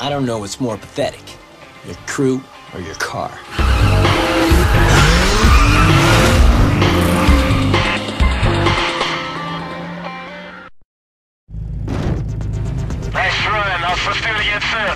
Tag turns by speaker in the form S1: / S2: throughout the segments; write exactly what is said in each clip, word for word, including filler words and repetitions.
S1: I don't know what's more pathetic, your crew or your car.
S2: Nice run, I'll fulfill your third.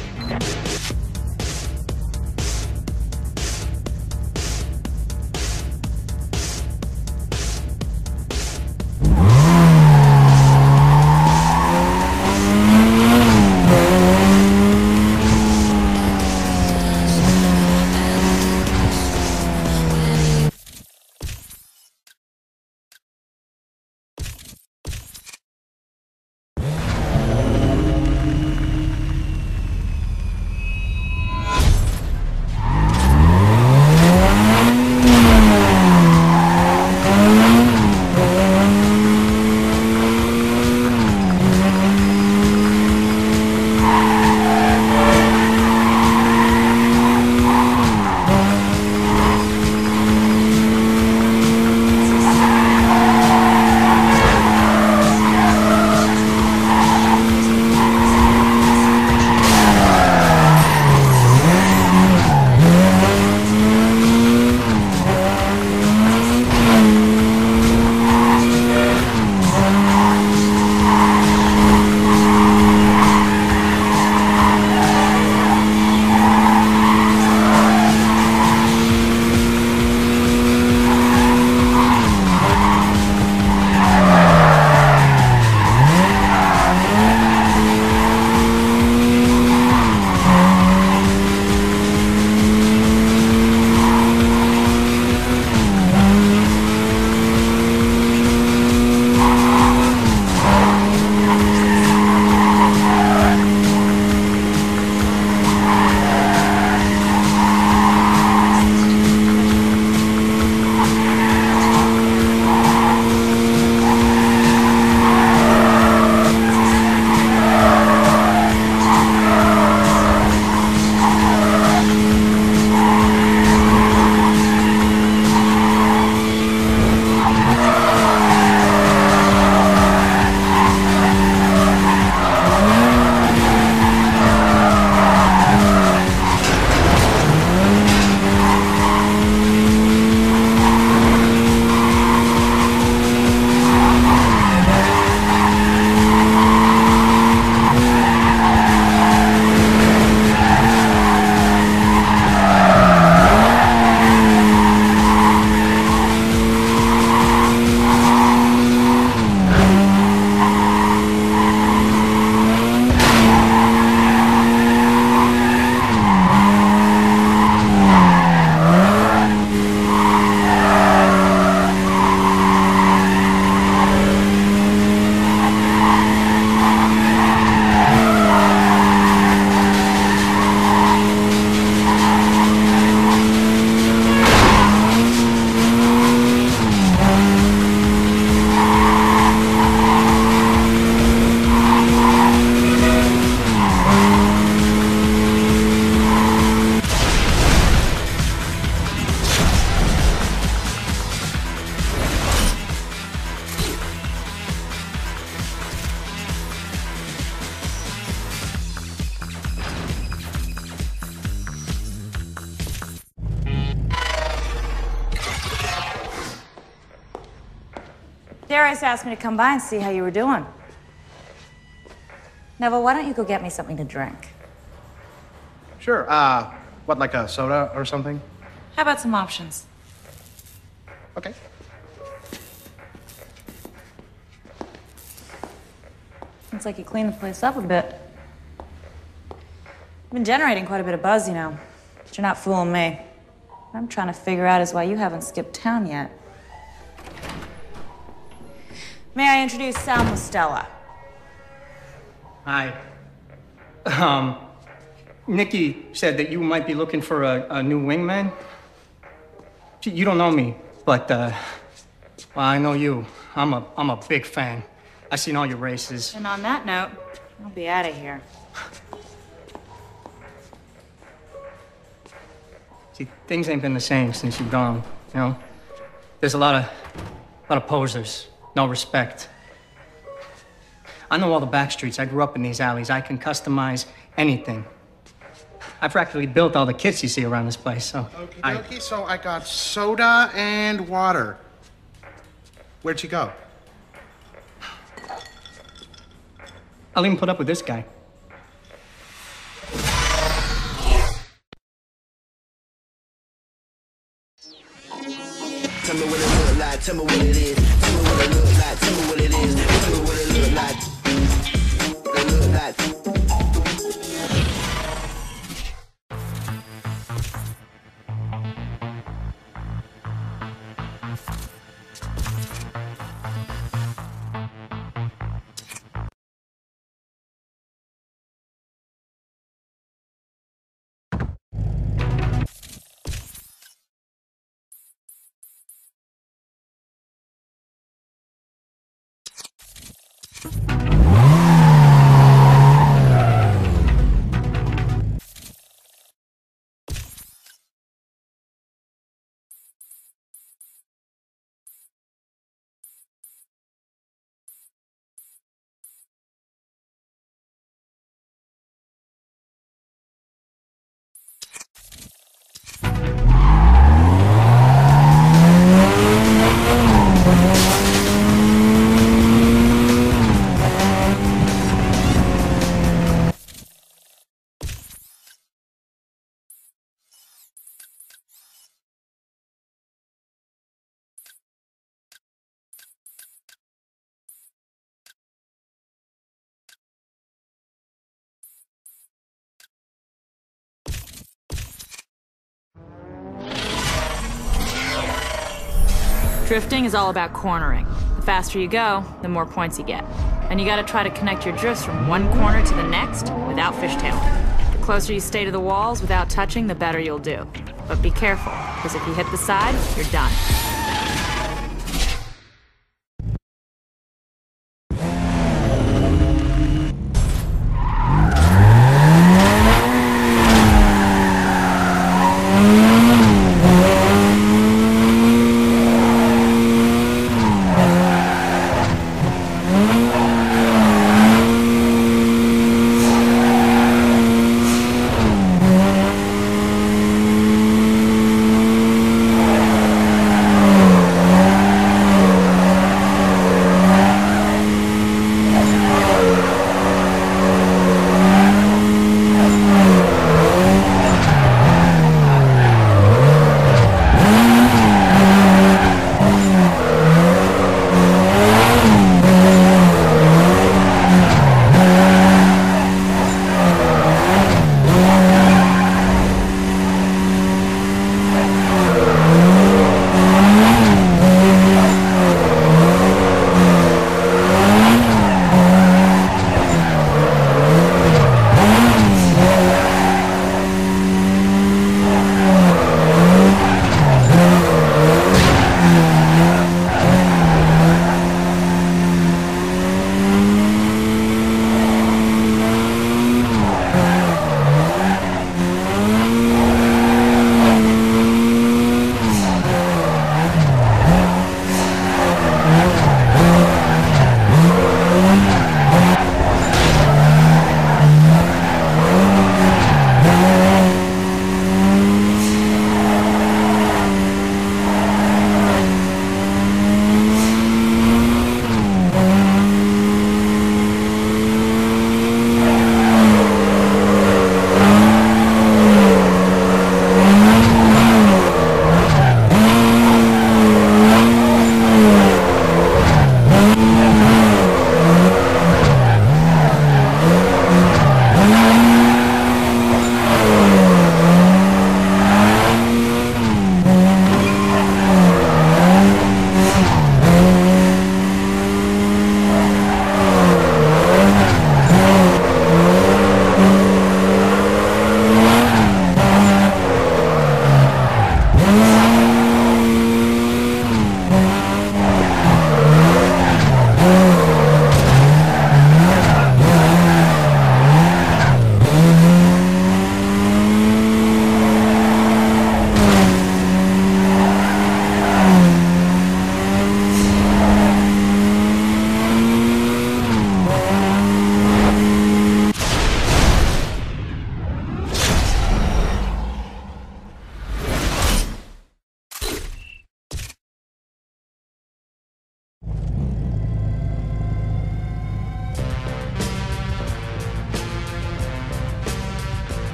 S3: Darius asked me to come by and see how you were doing. Neville, why don't you go get me something to drink?
S4: Sure. Uh, what, like a soda or something?
S3: How about some options?
S4: Okay.
S3: Looks like you cleaned the place up a bit. You've been generating quite a bit of buzz, you know. But you're not fooling me. What I'm trying to figure out is why you haven't skipped town yet. May I introduce Sal Mostella?
S5: Hi. Um, Nikki said that you might be looking for a, a new wingman. You don't know me, but, uh, well, I know you. I'm a, I'm a big fan. I've seen all your races.
S3: And on that note, I'll be out of here.
S5: See, things ain't been the same since you've gone, you know? There's a lot of, a lot of posers, no respect. I know all the back streets. I grew up in these alleys. I can customize anything. I practically built all the kits you see around this place, so...
S4: Okay,
S5: I...
S4: okay, so I got soda and water. Where'd she go?
S5: I'll even put up with this guy.
S6: Tell me what it look like, tell me what it is. Tell me what it look like, tell me what it is. Tell me what it look like. What it look like.
S3: Drifting is all about cornering. The faster you go, the more points you get. And you gotta try to connect your drifts from one corner to the next without fishtailing. The closer you stay to the walls without touching, the better you'll do. But be careful, because if you hit the side, you're done.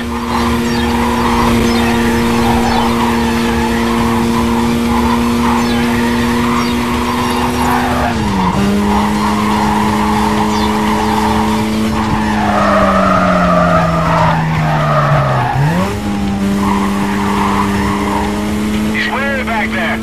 S2: He's way back there.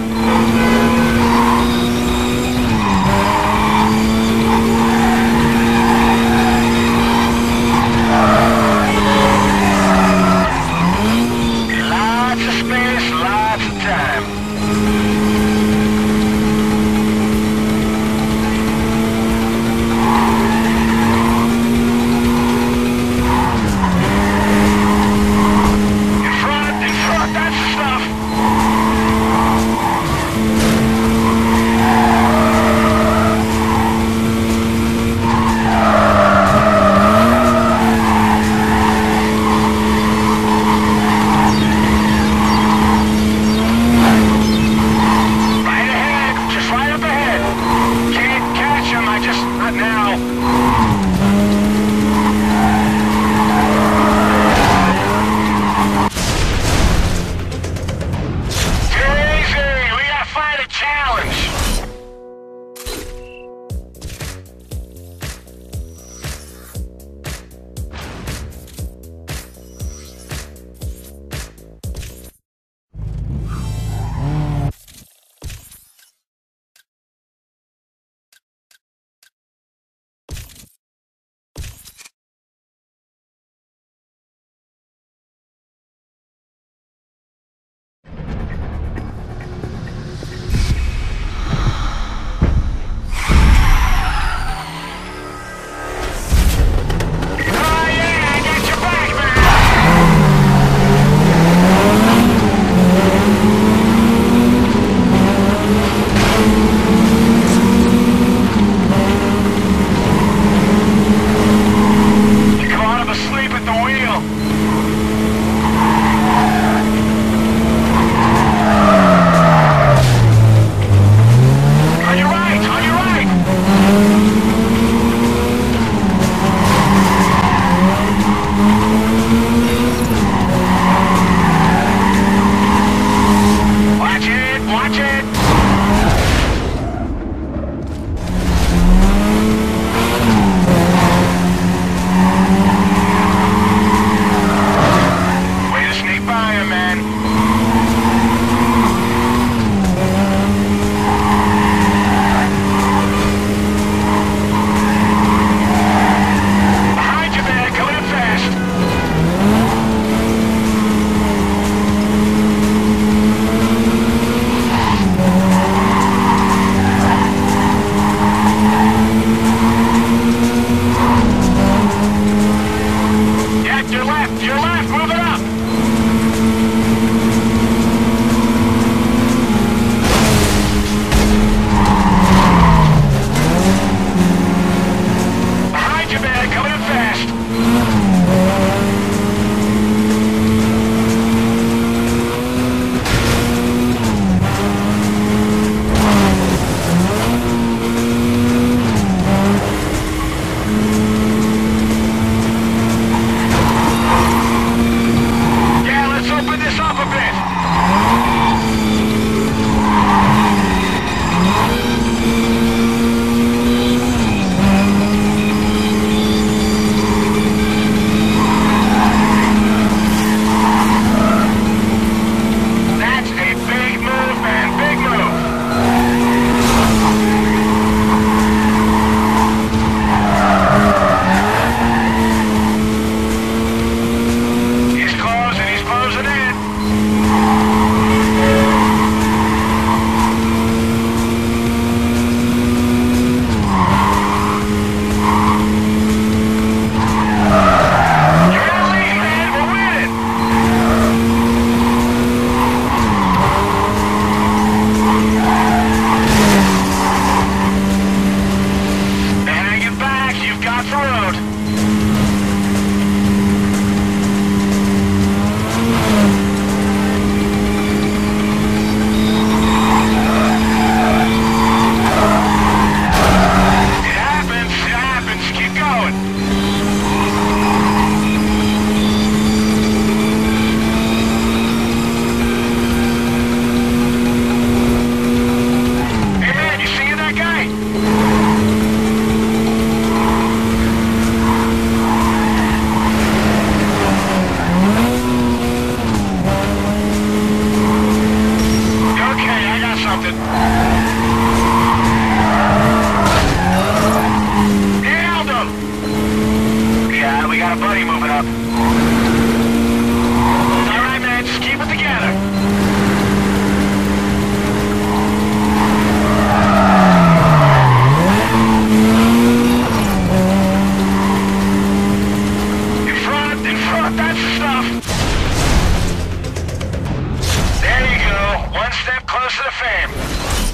S2: off. There you go. One step closer to fame.